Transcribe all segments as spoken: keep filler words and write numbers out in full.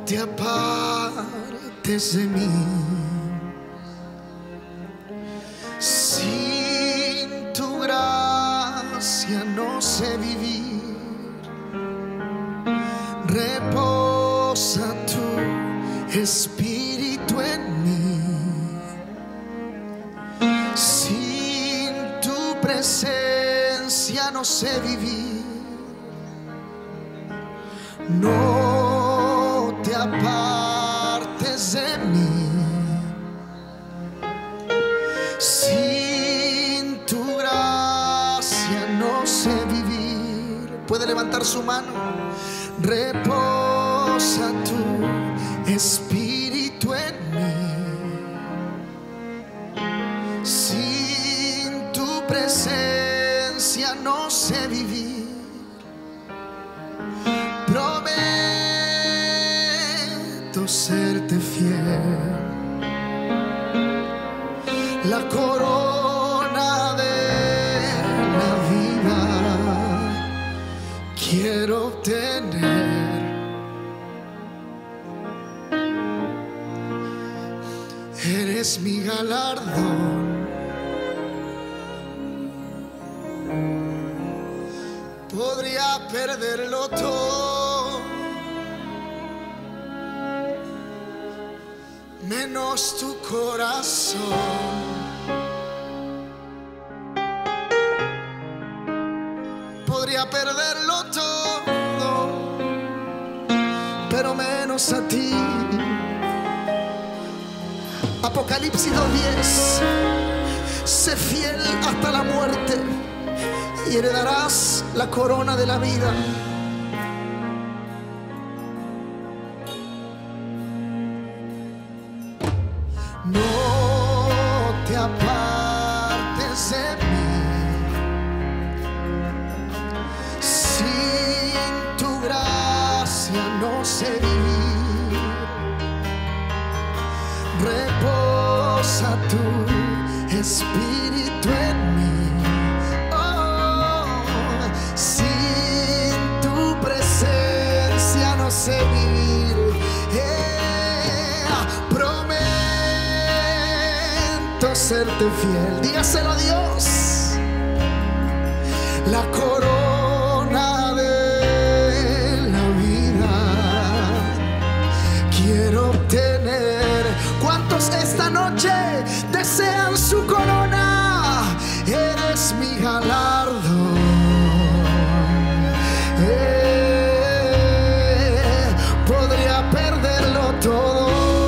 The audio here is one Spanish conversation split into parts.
te apartes de mí. Sin tu gracia no sé vivir. Reposa tu espíritu en mí. Sin tu presencia no sé vivir. No te apartes de mí. Sin tu gracia no sé vivir. Puede levantar su mano. Reposa tu espíritu en mí. Sin tu presencia no sé vivir. Prometo serte fiel. La corona de la vida quiero obtener. Eres mi galardón. Podría perderlo todo, menos tu corazón. Podría perderlo todo, pero menos a ti. Apocalipsis dos diez. Sé fiel hasta la muerte y heredarás la corona de la vida. No te apartes de mí. Sin tu gracia no sé vivir. Reposa tu espíritu en mí. Oh, sin tu presencia no sé vivir. Eh, prometo serte fiel. Dígaselo a Dios. La corona de la vida quiero obtener. ¿Cuántos esta noche desean su corona? Eres mi galardón. Eh, podría perderlo todo,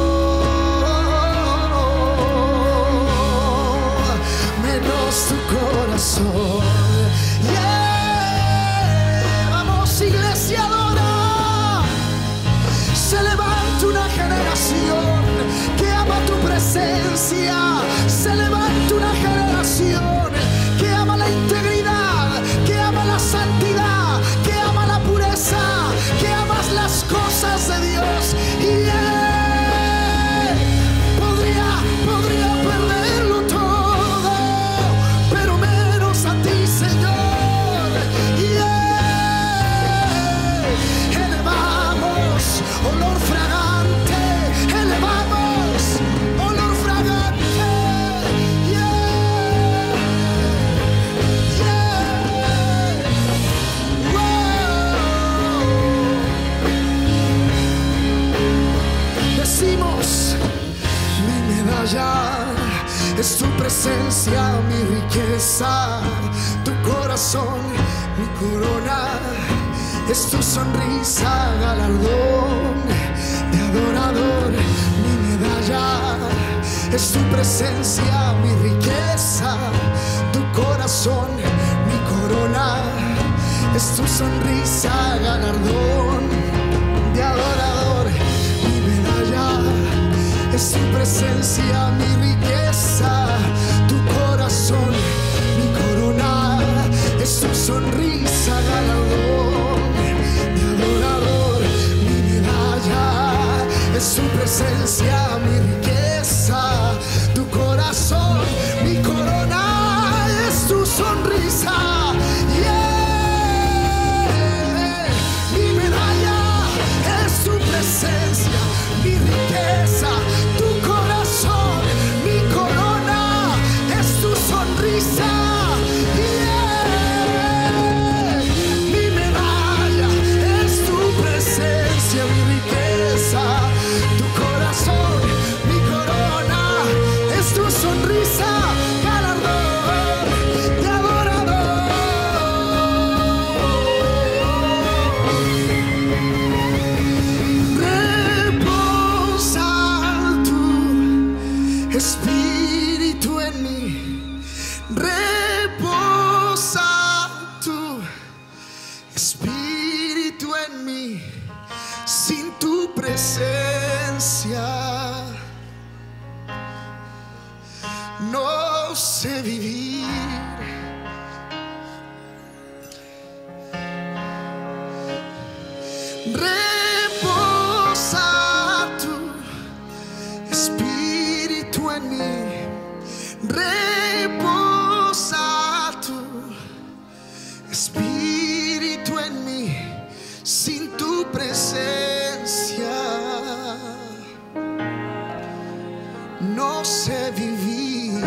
menos tu corazón. Yeah. Vamos, iglesia, adora. Se levanta una generación que ama tu presencia. Se levanta una generación que ama la integridad, que ama la santidad, que ama la pureza, que amas las cosas de Dios. Y yeah, podría, podría perderlo todo, pero menos a ti, Señor. Yeah, elevamos olor fragante, elevamos olor fragante. Yeah, yeah, wow. Decimos, mi medalla es tu presencia, mi riqueza, tu corazón, mi corona, es tu sonrisa, galardón de adorador. Mi medalla es tu presencia, mi riqueza, tu corazón, mi corona, es tu sonrisa, galardón de adorador. Mi medalla es tu presencia, mi riqueza, tu corazón, mi corona, es tu sonrisa, galardón de adorador. Mi medalla es tu presencia, mi riqueza, tu corazón, mi corona, es tu sonrisa. Yeah. Mi medalla es tu presencia. mi riqueza, tu corazón, mi corona, es tu sonrisa, galardón de adorador. Reposa tu espíritu en mí, reposa tu espíritu en mí. Sin tu presencia no sé vivir. Reposa tu espíritu en mí, reposa tu espíritu en mí. Sin tu presencia no sé vivir.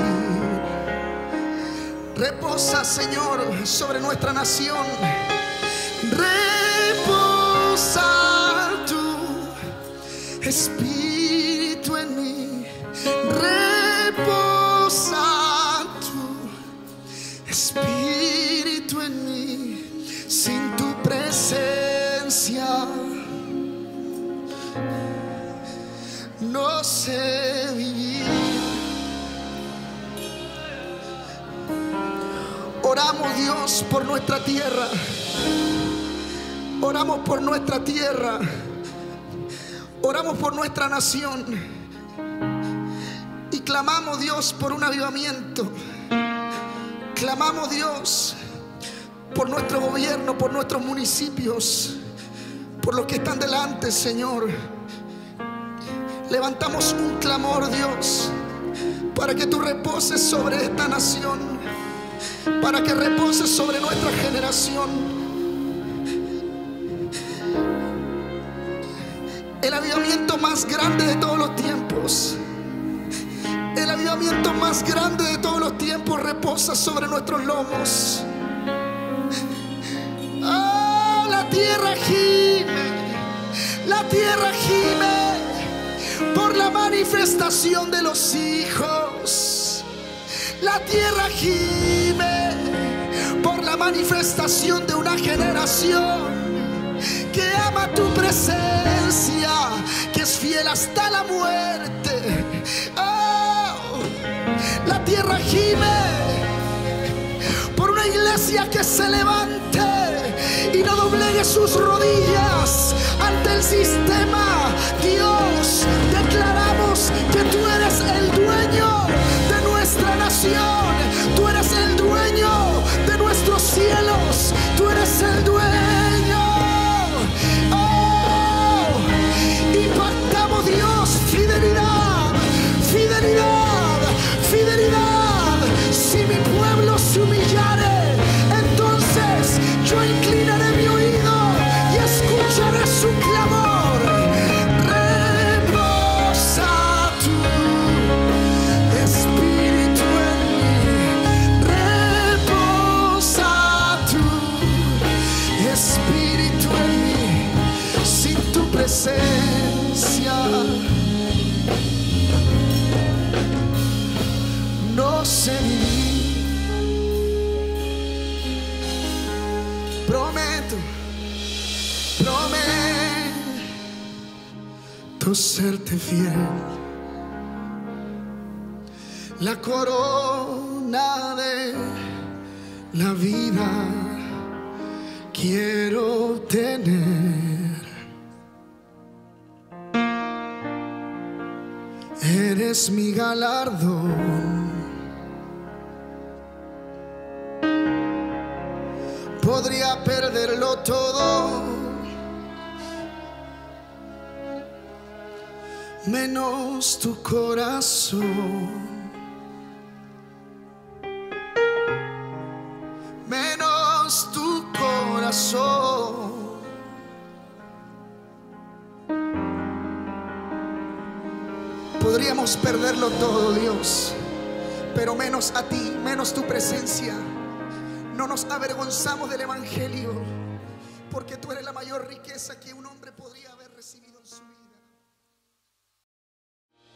Reposa, Señor, sobre nuestra nación. Reposa tu espíritu en mí, reposa tu espíritu en mí. Sin tu presencia no sé vivir. Oramos, Dios, por nuestra tierra. Oramos por nuestra tierra. Oramos por nuestra nación. Y clamamos, Dios, por un avivamiento. Clamamos, Dios, por nuestro gobierno, por nuestros municipios, por los que están delante, Señor. Levantamos un clamor, Dios, para que tú reposes sobre esta nación, para que reposes sobre nuestra generación. El avivamiento más grande de todos los tiempos, el avivamiento más grande de todos los tiempos reposa sobre nuestros lomos. Oh, la tierra gime, la tierra gime por la manifestación de los hijos. La tierra gime por la manifestación de una generación que ama tu presencia, que es fiel hasta la muerte. Oh, la tierra gime por una iglesia que se levante y no doblegue sus rodillas ante el sistema. Dios, declaramos que tú eres el dueño de nuestra nación, tú eres el dueño de nuestros cielos, tú eres el dueño. Oh, y pactamos, Dios, fidelidad, fidelidad, fidelidad. Si mi pueblo se humillare, entonces yo inclinaré mi oído y escucharé su clamor. Reposa tu espíritu en mí, reposa tu espíritu en mí. Sin tu presencia no sé vivir. Prometo, prometo serte fiel. La corona de la vida quiero tener. Eres mi galardón. Podría perderlo todo, menos tu corazón, menos tu corazón. Podríamos perderlo todo, Dios, pero menos a ti, menos tu presencia. No nos avergonzamos del evangelio, porque tú eres la mayor riqueza que un hombre podría